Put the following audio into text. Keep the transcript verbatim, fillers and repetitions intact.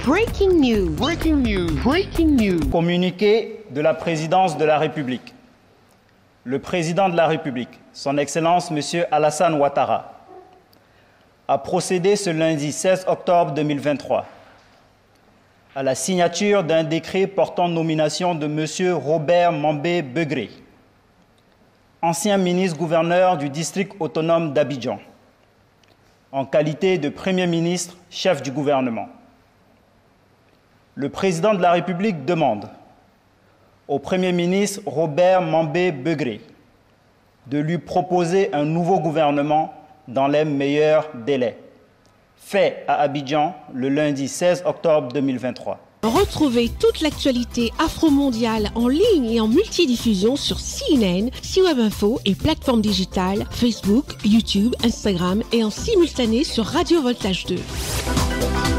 Breaking news. Breaking news. Breaking news. Communiqué de la présidence de la République. Le président de la République, son Excellence M. Alassane Ouattara, a procédé ce lundi seize octobre deux mille vingt-trois à la signature d'un décret portant nomination de M. Robert Mambé Begré, ancien ministre-gouverneur du district autonome d'Abidjan, en qualité de Premier ministre, chef du gouvernement. Le président de la République demande au Premier ministre Robert Mambé Begré de lui proposer un nouveau gouvernement dans les meilleurs délais. Fait à Abidjan le lundi seize octobre deux mille vingt-trois. Retrouvez toute l'actualité afro-mondiale en ligne et en multidiffusion sur C N N, C-Web Info et plateformes digitales, Facebook, YouTube, Instagram et en simultané sur Radio Voltage deux.